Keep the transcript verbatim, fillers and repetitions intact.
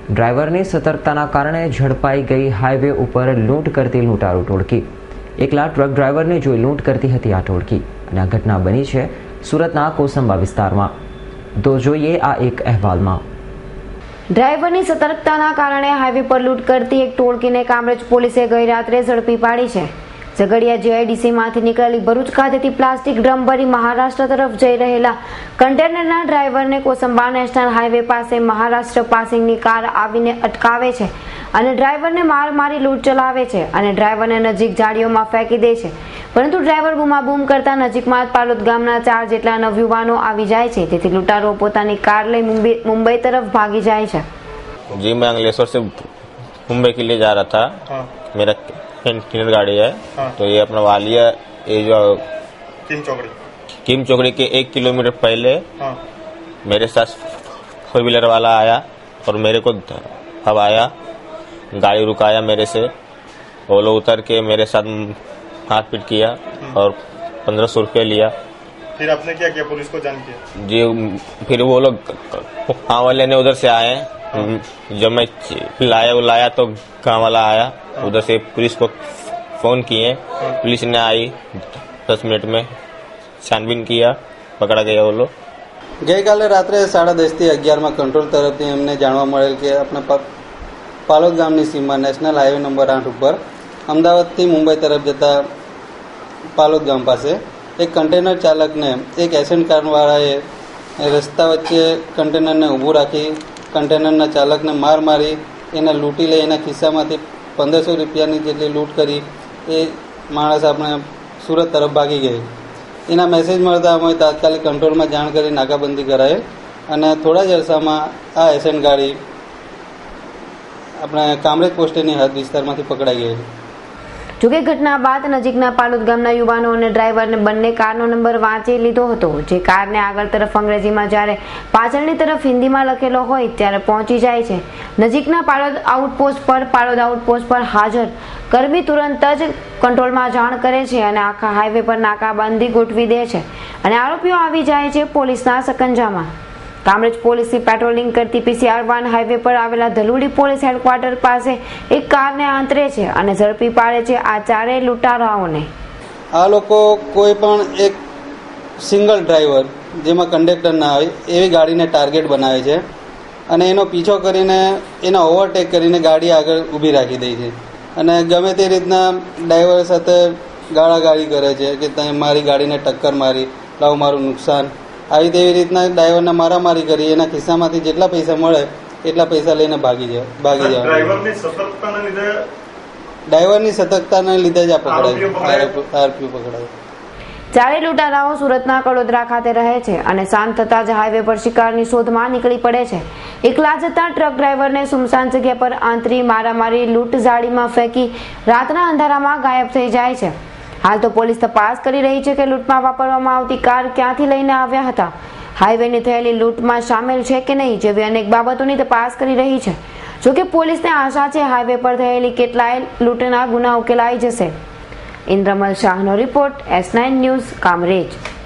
ડ્રાઈવરની સતર્કતાના કારણે ઝડપાઈ ગઈ હાઈવે ઉપર લૂંટ કરતી લૂંટારૂ ટોળકી। એકલા ટ્રક ડ્રાઈવરને જોઈ લૂંટ કરતી હતી આ ટોળકી અને આ ઘટના બની છે સુરતના કોસંબા વિસ્તારમાં। તો જોઈએ આ એક અહેવાલમાં। ડ્રાઈવરની સતર્કતાના કારણે હાઈવે પર લૂંટ કરતી એક ટોળકીને કામરેજ પોલીસે ગઈ રાત્રે ઝડપી પાડી છે। ઝઘડિયા જીઆઈડીસીમાંથી નીકળેલી ભરૂચ ખાતેથી પ્લાસ્ટિક ડ્રમ ભરી મહારાષ્ટ્ર તરફ જઈ રહેલા કન્ટેનરના ડ્રાઈવરને કોસંબા નેશનલ હાઈવે પાસે મહારાષ્ટ્ર પાસિંગની કાર આવીને અટકાવે છે અને ડ્રાઈવરને માર મારી લૂંટ ચલાવે છે અને ડ્રાઈવરને નજીક ઝાડીઓમાં ફેંકી દે છે, પરંતુ ડ્રાઈવર બૂમાબૂમ કરતા નજીકમાં પાલોદ ગામના ચાર જેટલા નવયુવાનો આવી જાય છે, તેથી લૂંટારો પોતાની કાર લઈ મુંબઈ મુંબई तरफ भागी जाए છે। जी मैं अंगलेश्वर से मुंबई के लिए जा रहा था। हाँ। मेरा कंटेनर गाड़ी है। हाँ। तो ये अपना वालिया ये जो किम चौकड़ी किम चौकड़ी के एक किलोमीटर पहले हाँ। मेरे साथ फोर व्हीलर वाला आया और मेरे को अब आया, गाड़ी रुकाया मेरे से, वो लोग उतर के मेरे साथ हाथ पीट किया और पंद्रह सौ रुपया लिया। फिर आपने क्या किया? पुलिस को जान किया? जी फिर वो लोग गाँव वाले ने उधर से आए। जब मैं लाया वो लाया तो गाँव वाला आया। हाँ। उधर से पुलिस को फोन किए। हाँ। पुलिस ने आई दस मिनट में छानबीन किया, पकड़ा गया वो लोग। गई काले रात्रे साढ़ा दस थी अगियार में कंट्रोल तरफथी अमने जाणवा मळेल के अपना पालोद गामनी सीमा नेशनल हाईवे नंबर आठ पर अमदावादथी मुंबई तरफ जता पालोद गाम पास एक कंटेनर चालक ने एक एसेंट कार वाळाए रस्ता वच्चे कंटेनर ने ऊभું રાખી कंटेनर चालक ने मार मारी एने लूंटी लई एना खिस्सामांथी पंदर सौ रुपयानी जेटली लूंट करी ए माणस आपणे सूरत तरफ भागी गई। एना मेसेज मळता अमे तात्कालिक कंट्रोल में जाण करी नाकाबंदी कराई अने थोड़ा ज अरसामां आ एसेंट गाड़ी अपने कामरेज पोस्टेनी हद विस्तारमांथी पकड़ाई गई। જોકે ઘટના બાદ નજીકના પાલોદ ગામના યુવાનો અને ડ્રાઈવરને બંને કારનો નંબર વાંચી લીધો હતો, જે કારને આગળ તરફ અંગ્રેજીમાં જ્યારે પાછળની તરફ હિન્દીમાં લખેલો હોય ત્યારે પહોંચી જાય છે। નજીકના પાલોદ આઉટપોસ્ટ પર પાલોદ આઉટપોસ્ટ પર હાજર કર્મી તુરંત જ કંટ્રોલમાં જાણ કરે છે અને આખા હાઈવે પર નાકાબંધી ગોઠવી દે છે અને આરોપીઓ આવી જાય છે પોલીસના સકંજામાં। કામરેજ પોલીસની પેટ્રોલિંગ કરતી પીસીઆર વાન હાઈવે પર આવેલા ધલુડી પોલીસ હેડક્વાર્ટર પાસે એક કારને આંતરે છે અને ઝડપી પાડે છે આ ચારેય લૂંટારાઓને। આ લોકો કોઈ પણ એક સિંગલ ડ્રાઈવર જેમાં કંડક્ટર ના હોય એવી ગાડીને ટાર્ગેટ બનાવે છે અને એનો પીછો કરીને એનો ઓવરટેક કરીને ગાડી આગળ ઊભી રાખી દે છે અને ગમે તે રીતના ડ્રાઈવર સાથે ગાળાગાળી કરે છે કે તમે મારી ગાડીને ટક્કર મારી, લાવ મારું નુકસાન, આવી તેવી રીતના ડ્રાઈવરને મારામારી કરી એના ખિસ્સામાંથી જેટલા પૈસા મળે એટલા પૈસા લઈને ભાગી જાય ભાગી જાય ડ્રાઈવરની સતર્કતાના લીધે ડ્રાઈવરની સતર્કતાના લીધે જ આ પકડાય આરોપીઓ પકડાય। ચારે લૂંટારાઓ સુરતના કડોદરા ખાતે રહે છે અને સાંજ થતા જ હાઈવે પર શિકારની શોધમાં નીકળી પડે છે। એકલા જતા ટ્રક ડ્રાઈવરને સુમસાન જગ્યા પર આંતરી મારામારી લૂંટ ઝાડીમાં ફેંકી રાતના અંધારામાં ગાયબ થઈ જાય છે। હાલ તો પોલીસ તપાસ કરી રહી છે કે લૂંટમાં વાપરવામાં આવતી કાર ક્યાંથી લઈને આવ્યા હતા, હાઈવેની થયેલી લૂંટમાં સામેલ છે કે નહીં જેવી અનેક બાબતોની તપાસ કરી રહી છે। જોકે પોલીસને આશા છે હાઈવે પર થયેલી કેટલાય લૂંટના ગુના ઉકેલાઈ જશે। ઇન્દ્રમલ શાહનો report, S nine news, Kamrej.